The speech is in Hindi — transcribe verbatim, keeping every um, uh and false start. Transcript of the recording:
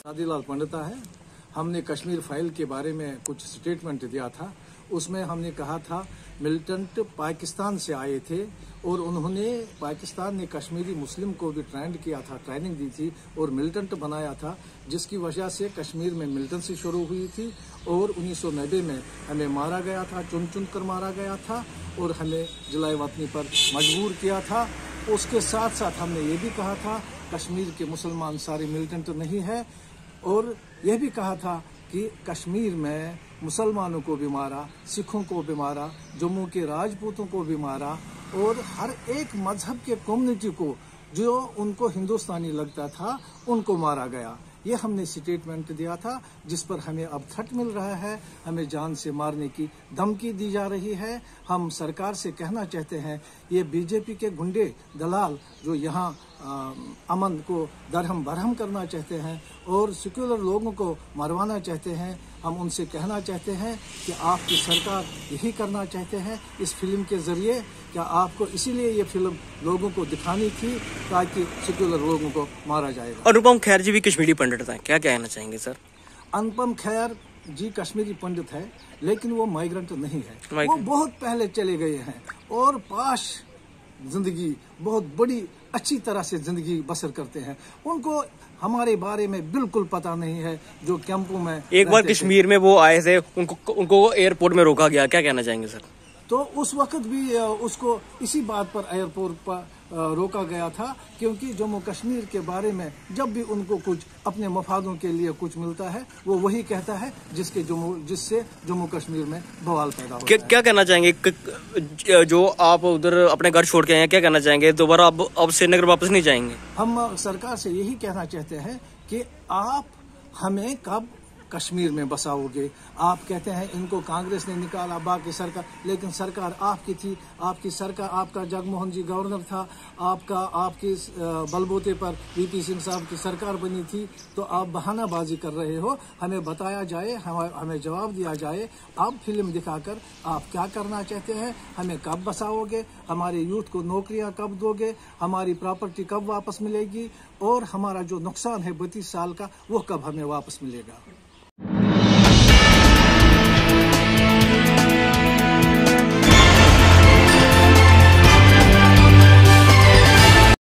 शादीलाल पंडिता है। हमने कश्मीर फाइल के बारे में कुछ स्टेटमेंट दिया था। उसमें हमने कहा था मिलिटेंट पाकिस्तान से आए थे और उन्होंने पाकिस्तान ने कश्मीरी मुस्लिम को भी ट्रेंड किया था, ट्रेनिंग दी थी और मिलिटेंट बनाया था, जिसकी वजह से कश्मीर में मिलिटेंसी शुरू हुई थी और उन्नीस सौ नब्बे में हमें मारा गया था, चुन चुन कर मारा गया था और हमें जलाए वतनी पर मजबूर किया था। उसके साथ साथ हमने ये भी कहा था कश्मीर के मुसलमान सारे मिलिटेंट नहीं है और यह भी कहा था कि कश्मीर में मुसलमानों को भी मारा, सिखों को भी मारा, जम्मू के राजपूतों को भी मारा और हर एक मजहब के कम्युनिटी को जो उनको हिंदुस्तानी लगता था उनको मारा गया। ये हमने स्टेटमेंट दिया था, जिस पर हमें अब थ्रेट मिल रहा है, हमें जान से मारने की धमकी दी जा रही है। हम सरकार से कहना चाहते हैं ये बीजेपी के गुंडे दलाल जो यहाँ अमन को दरहम बरहम करना चाहते हैं और सेक्युलर लोगों को मरवाना चाहते हैं, हम उनसे कहना चाहते हैं कि आपकी सरकार यही करना चाहते हैं इस फिल्म के जरिए। क्या आपको इसीलिए ये फिल्म लोगों को दिखानी थी ताकि सेक्युलर लोगों को मारा जाएगा। अनुपम खेर जी भी कश्मीरी पंडित हैं, क्या कहना चाहेंगे सर? अनुपम खेर जी कश्मीरी पंडित है लेकिन वो माइग्रेंट नहीं है, वो बहुत पहले चले गए हैं और पाश जिंदगी बहुत बड़ी अच्छी तरह से जिंदगी बसर करते हैं। उनको हमारे बारे में बिल्कुल पता नहीं है जो कैंपों में एक बार कश्मीर में वो आए थे, उनको उनको एयरपोर्ट में रोका गया, क्या कहना चाहेंगे सर? तो उस वक्त भी उसको इसी बात पर एयरपोर्ट पर रोका गया था क्योंकि जम्मू कश्मीर के बारे में जब भी उनको कुछ अपने मफादों के लिए कुछ मिलता है वो वही कहता है जिसके जम्मू जिससे जम्मू कश्मीर में बवाल पैदा होता क्या, है। क्या कहना चाहेंगे जो आप उधर अपने घर छोड़ के आए हैं, क्या कहना चाहेंगे? दोबारा अब अब श्रीनगर वापस नहीं जाएंगे? हम सरकार से यही कहना चाहते हैं कि आप हमें कब कश्मीर में बसाओगे? आप कहते हैं इनको कांग्रेस ने निकाला, बाकी सरकार, लेकिन सरकार आपकी थी, आपकी सरकार, आपका जगमोहन जी गवर्नर था, आपका आपकी बलबूते पर वीपी सिंह साहब की सरकार बनी थी, तो आप बहानाबाजी कर रहे हो। हमें बताया जाए, हमें जवाब दिया जाए, आप फिल्म दिखाकर आप क्या करना चाहते हैं, हमें कब बसाओगे, हमारे यूथ को नौकरियां कब दोगे, हमारी प्रॉपर्टी कब वापस मिलेगी और हमारा जो नुकसान है बत्तीस साल का वो कब हमें वापस मिलेगा।